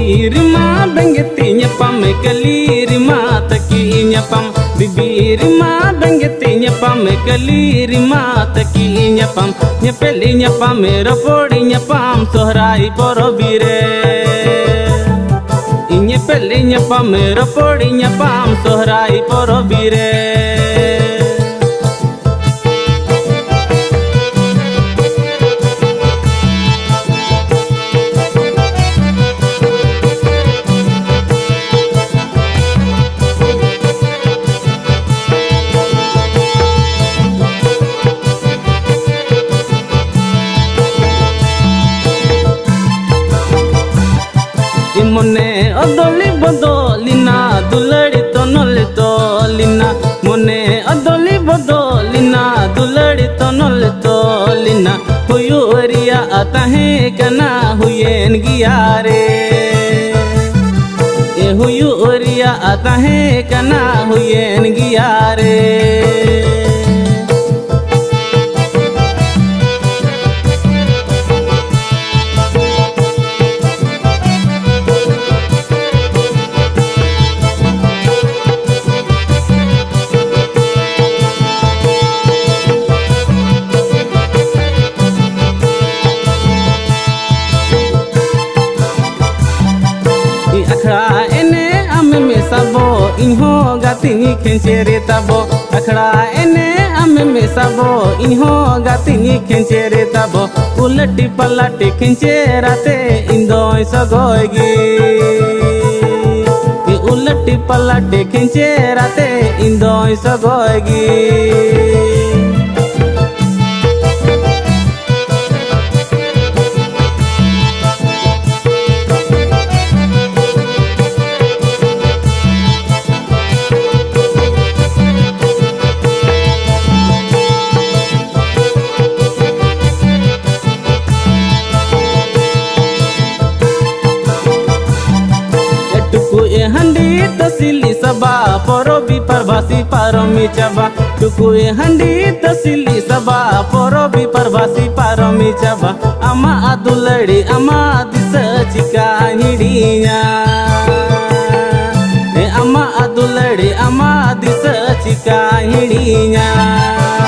Bibirima bengetinya pame kalirima takinya pam. Bibirima bengetinya pame kalirima takinya pam. Nyepelinya pame rapodinya pam sohrai porobire. Nyepelinya pame rapodinya pam sohrai porobire. Mone adoli bodolina duladi tonoli tolina. Mone adoli bodolina duladi tonoli tolina. Huyu ariya atahe kana huyen giyare. Huyu ariya atahe kana huyen giyare. Akhra ene ame me sabo inho gatingi khenchere tabo. Akhra ene ame me sabo inho gatingi khenchere tabo. Ulati palati khencherate indoi sagoigi. Ulati palati khencherate indoi sagoigi. Handi tasili saba porobi parvasi paromi chaba. Tukue handi tasili saba porobi parvasi paromi chaba. Ama aduladi ama disa chika hidinya. Ama aduladi ama disa chika hidinya.